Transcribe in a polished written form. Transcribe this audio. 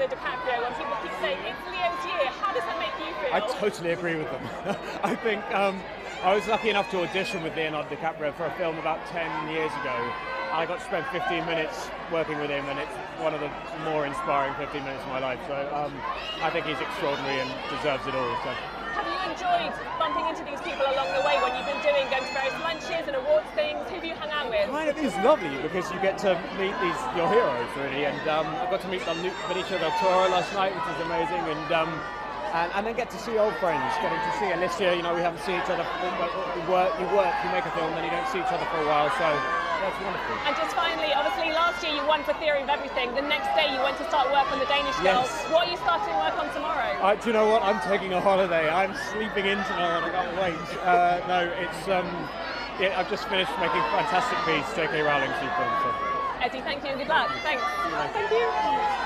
Leo Dicaprio, and people keep saying it's Leo's year. How does that make you feel? I totally agree with them. I think I was lucky enough to audition with Leonardo DiCaprio for a film about 10 years ago. I got to spend 15 minutes working with him, and it's one of the more inspiring 15 minutes of my life. So I think he's extraordinary and deserves it all. So. Have you enjoyed bumping into these people along the way when you've been going to various lunches and awards things? Who have you hung out with? Kind of is lovely because you get to meet your heroes really, and I got to meet Benicio del Toro last night, which was amazing, and then get to see old friends. Getting to see Alicia, we haven't seen each other. You make a film, then you don't see each other for a while, so that's wonderful. And just finally, obviously last year you won for Theory of Everything. The next day you went to start work on the Danish Girl. Yes. What are you starting work on tomorrow? Do you know what? I'm taking a holiday. I'm sleeping in tomorrow and I can't wait. No, it's I've just finished making a fantastic piece, J.K. Rowling's new film. So. Eddie, thank you and good luck. Thanks. Thank you.